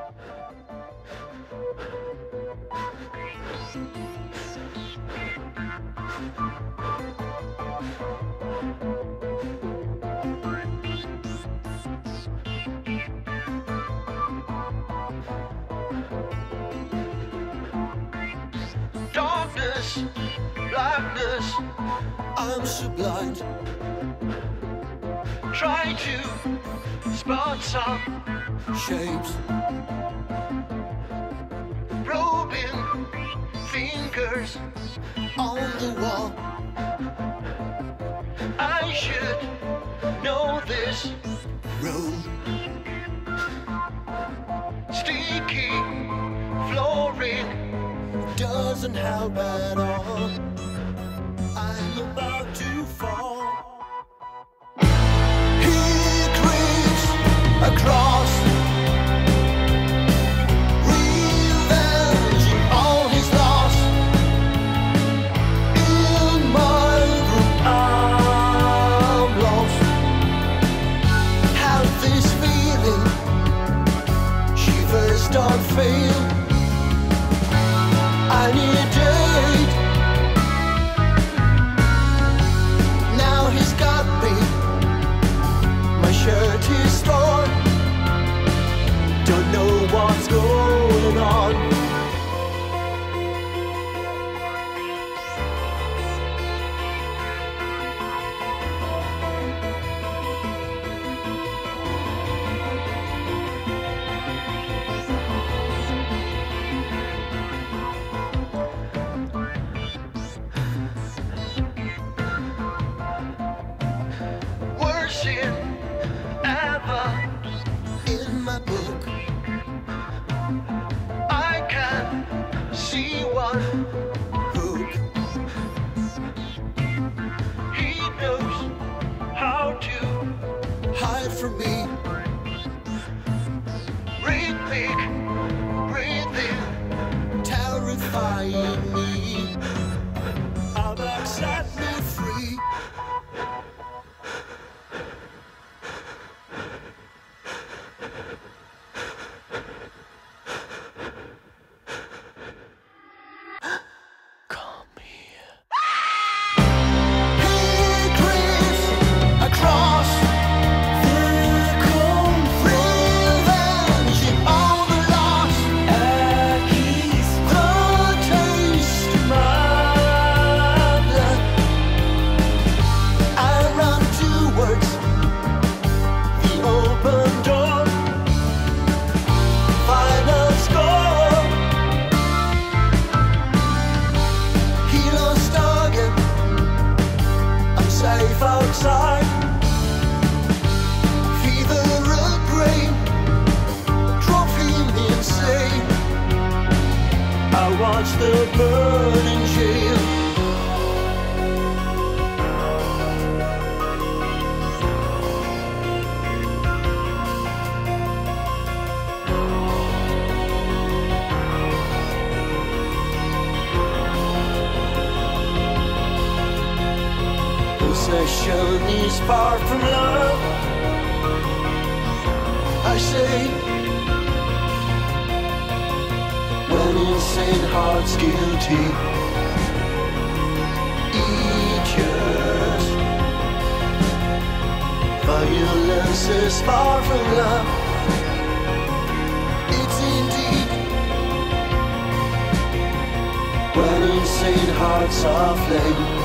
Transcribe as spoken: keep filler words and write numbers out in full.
Darkness, blackness, I'm so blind. Try to spot some shapes. Probing fingers on the wall. I should know this room. Sticky flooring doesn't help at all. I'm about to fall. He creeps across, revenging all his loss. In my room I'm lost. Have this feeling, shivers don't fail. I need a date. Now he's got me. My shirt is torn. Don't know what's going on. In my book, I can see one hook. He knows how to hide from me. Rhythmic breathing, terrifying me. I'll set me free. The burning jail. Possession is far from love, I say. When insane heart's guilty, eaters. Violence is far from love. It's indeed. When insane hearts are aflame.